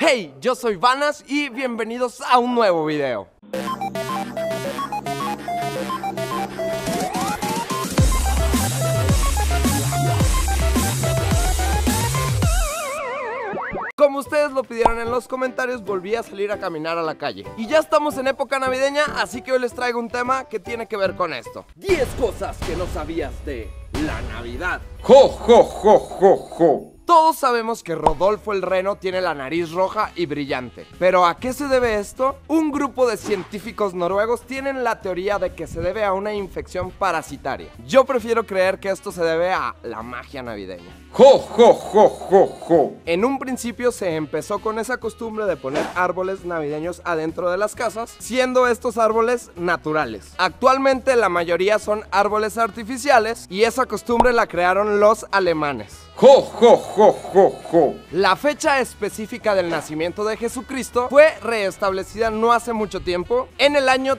Hey, yo soy Vanas y bienvenidos a un nuevo video. Como ustedes lo pidieron en los comentarios, volví a salir a caminar a la calle. Y ya estamos en época navideña, así que hoy les traigo un tema que tiene que ver con esto. 10 cosas que no sabías de la Navidad. ¡Jo, jo, jo, jo, jo! Todos sabemos que Rodolfo el Reno tiene la nariz roja y brillante. ¿Pero a qué se debe esto? Un grupo de científicos noruegos tienen la teoría de que se debe a una infección parasitaria. Yo prefiero creer que esto se debe a la magia navideña. ¡Jo, jo, jo, jo, jo! En un principio se empezó con esa costumbre de poner árboles navideños adentro de las casas, siendo estos árboles naturales. Actualmente la mayoría son árboles artificiales y esa costumbre la crearon los alemanes. ¡Jo, jo, jo, jo, jo! La fecha específica del nacimiento de Jesucristo fue restablecida no hace mucho tiempo, en el año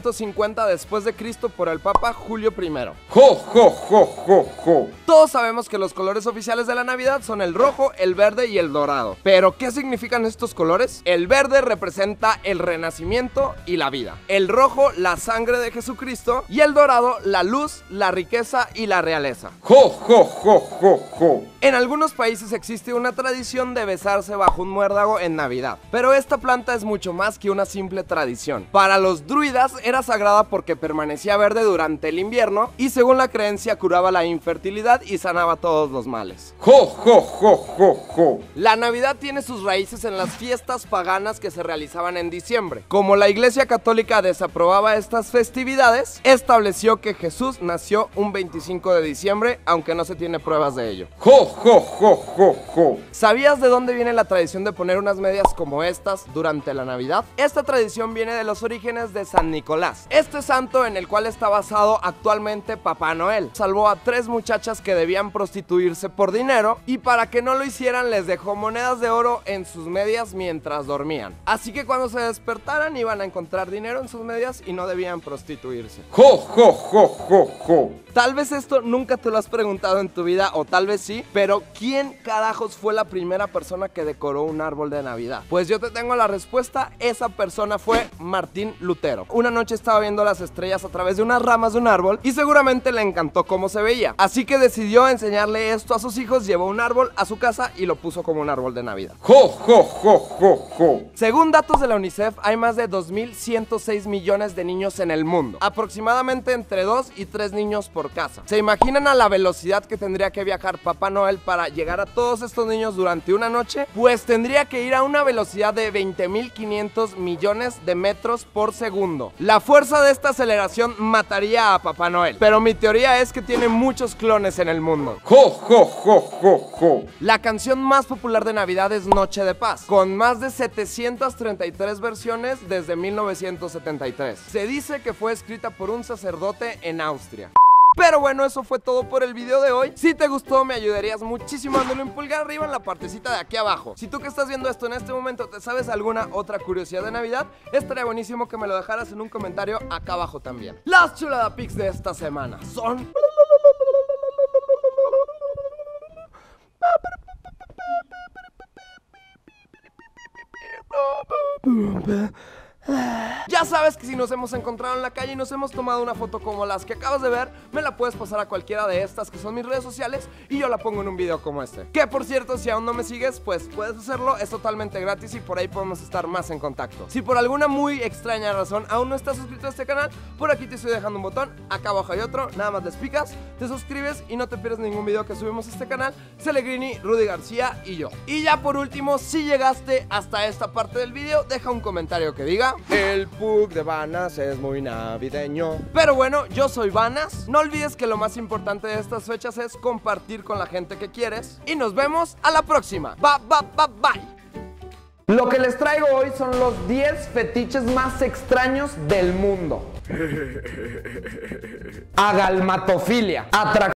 350 después de Cristo por el Papa Julio I. ¡Jo, jo, jo, jo, jo! Todos sabemos que los colores oficiales de la Navidad son el rojo, el verde y el dorado. ¿Pero qué significan estos colores? El verde representa el renacimiento y la vida. El rojo, la sangre de Jesucristo. Y el dorado, la luz, la riqueza y la realeza. ¡Jo, jo, jo, jo, jo! En algunos países existe una tradición de besarse bajo un muérdago en Navidad, pero esta planta es mucho más que una simple tradición. Para los druidas era sagrada porque permanecía verde durante el invierno y según la creencia curaba la infertilidad y sanaba todos los males. ¡Jo, jo, jo, jo, jo! La Navidad tiene sus raíces en las fiestas paganas que se realizaban en diciembre. Como la Iglesia Católica desaprobaba estas festividades, estableció que Jesús nació un 25 de diciembre, aunque no se tiene pruebas de ello. ¡Jo, jo, jo, jo, jo! ¿Sabías de dónde viene la tradición de poner unas medias como estas durante la Navidad? Esta tradición viene de los orígenes de San Nicolás, este santo en el cual está basado actualmente Papá Noel. Salvó a 3 muchachas que debían prostituirse por dinero y para que no lo hicieran les dejó monedas de oro en sus medias mientras dormían. Así que cuando se despertaran iban a encontrar dinero en sus medias y no debían prostituirse. ¡Jo, jo, jo, jo, jo! Tal vez esto nunca te lo has preguntado en tu vida o tal vez sí, pero ¿quién carajos fue la primera persona que decoró un árbol de Navidad? Pues yo te tengo la respuesta, esa persona fue Martín Lutero. Una noche estaba viendo las estrellas a través de unas ramas de un árbol y seguramente le encantó cómo se veía. Así que decidió enseñarle esto a sus hijos, llevó un árbol a su casa y lo puso como un árbol de Navidad. ¡Jo, jo, jo, jo, jo! Según datos de la UNICEF, hay más de 2.106 millones de niños en el mundo, aproximadamente entre 2 y 3 niños por casa. ¿Se imaginan a la velocidad que tendría que viajar Papá Noel para llegar a todos estos niños durante una noche? Pues tendría que ir a una velocidad de 20.500 millones de metros por segundo. La fuerza de esta aceleración mataría a Papá Noel, pero mi teoría es que tiene muchos clones en el mundo. ¡Jo, jo, jo, jo, jo! La canción más popular de Navidad es Noche de Paz, con más de 733 versiones desde 1973. Se dice que fue escrita por un sacerdote en Austria. Pero bueno, eso fue todo por el video de hoy. Si te gustó, me ayudarías muchísimo dándole un pulgar arriba en la partecita de aquí abajo. Si tú que estás viendo esto en este momento te sabes alguna otra curiosidad de Navidad, estaría buenísimo que me lo dejaras en un comentario acá abajo también. Las chulada pics de esta semana son... Ya sabes que si nos hemos encontrado en la calle y nos hemos tomado una foto como las que acabas de ver, me la puedes pasar a cualquiera de estas que son mis redes sociales y yo la pongo en un video como este. Que por cierto, si aún no me sigues, pues puedes hacerlo, es totalmente gratis y por ahí podemos estar más en contacto. Si por alguna muy extraña razón aún no estás suscrito a este canal, por aquí te estoy dejando un botón, acá abajo hay otro, nada más les picas, te suscribes y no te pierdes ningún video que subimos a este canal. Celegrini, Rudy García y yo. Y ya por último, si llegaste hasta esta parte del video, deja un comentario que diga: el pug de Vanas es muy navideño. Pero bueno, yo soy Vanas. No olvides que lo más importante de estas fechas es compartir con la gente que quieres. Y nos vemos a la próxima. Bye. Lo que les traigo hoy son los 10 fetiches más extraños del mundo. Agalmatofilia.